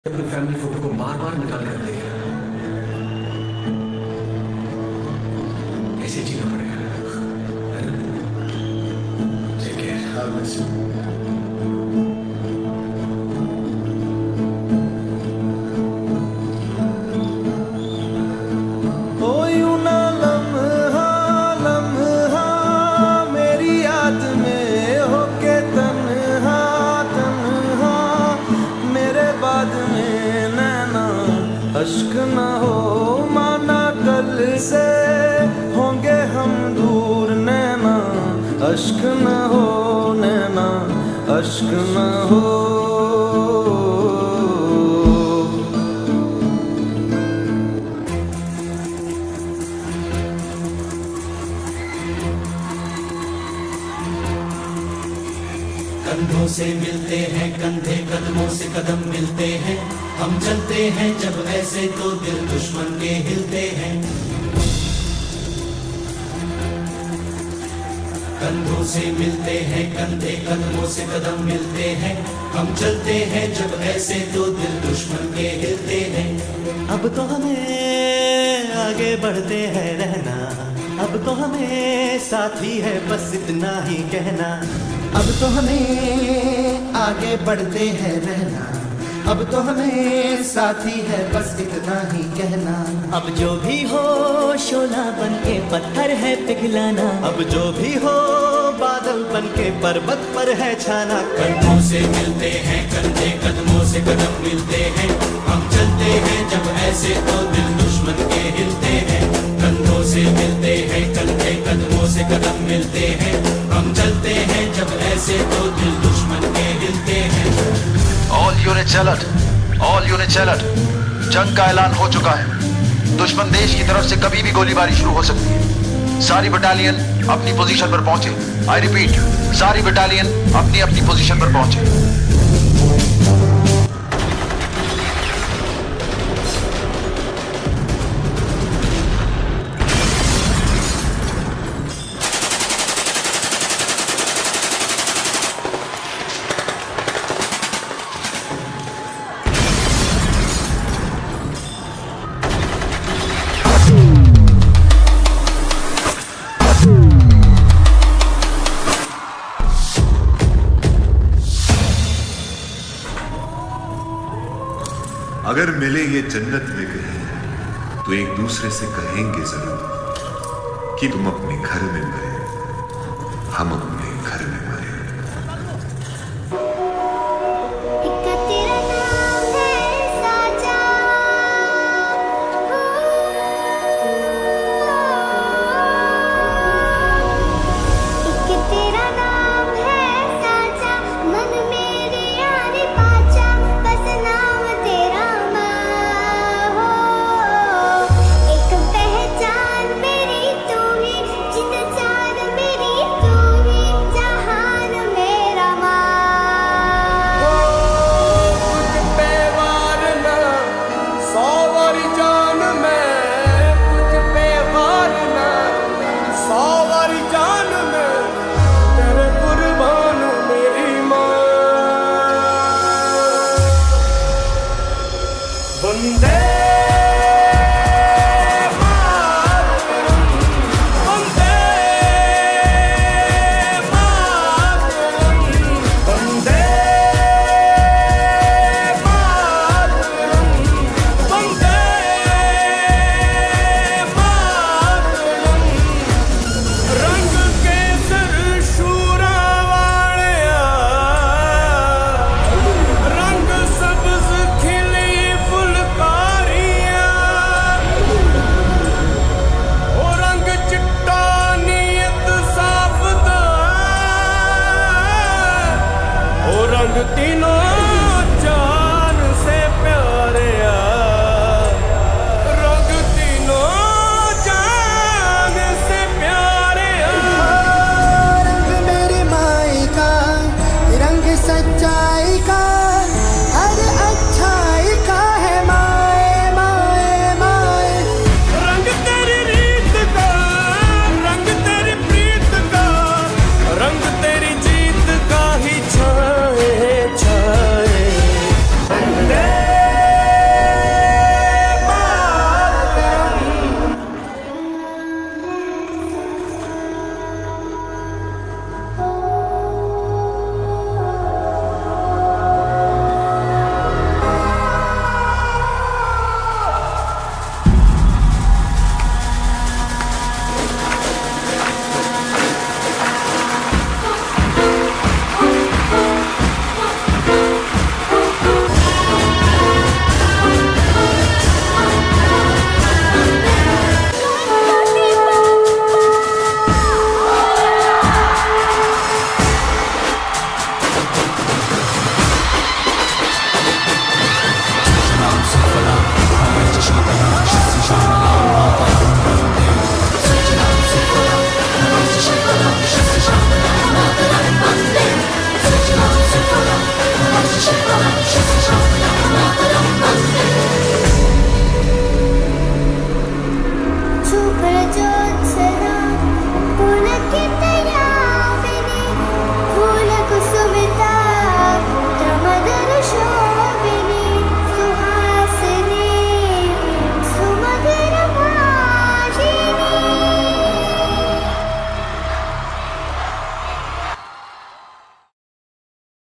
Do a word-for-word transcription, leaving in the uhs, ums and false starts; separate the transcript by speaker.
Speaker 1: अपनी family photo को बार बार निकाल कर देगा, कैसे जीना पड़ेगा। Take care. God bless you.
Speaker 2: अश्क न हो माना कल से होंगे हम दूर नैना, अश्क न हो नैना, अश्क न हो।
Speaker 3: कंधों से मिलते हैं कंधे, कदमों से कदम मिलते हैं, हम चलते हैं जब ऐसे तो दिल दुश्मन के हिलते हैं। कंधों से मिलते हैं कंधे, कदमों से कदम मिलते हैं, हम चलते हैं जब ऐसे तो दिल दुश्मन के हिलते हैं।
Speaker 4: अब तो हमें आगे बढ़ते हैं रहना, अब तो हमें साथी है बस इतना ही कहना।
Speaker 5: अब तो हमें आगे बढ़ते हैं रहना, अब तो हमें साथी है बस इतना ही कहना।
Speaker 4: अब जो भी हो शोला बन के पत्थर है पिघलाना, अब जो भी हो बादल बन के पर्वत पर है छाना।
Speaker 3: कंधों से मिलते हैं कंधे, कदमों से कदम मिलते हैं, हम चलते हैं जब ऐसे तो दिल दुश्मन के हिलते हैं। कंधों से मिलते हैं कंधे, कदमों से कदम मिलते हैं, हम चलते हैं जब ऐसे तो दिल दुश्मन के हिलते हैं।
Speaker 6: All units alert, all units alert, जंग का ऐलान हो चुका है। दुश्मन देश की तरफ से कभी भी गोलीबारी शुरू हो सकती है। सारी बटालियन अपनी पोजीशन पर पहुंचे। आई रिपीट, सारी बटालियन अपनी अपनी पोजीशन पर पहुंचे।
Speaker 7: अगर मिले ये जन्नत में कहीं तो एक दूसरे से कहेंगे जरूर कि तुम अपने घर में मरे, हम अपने घर में मरे।
Speaker 2: वंदे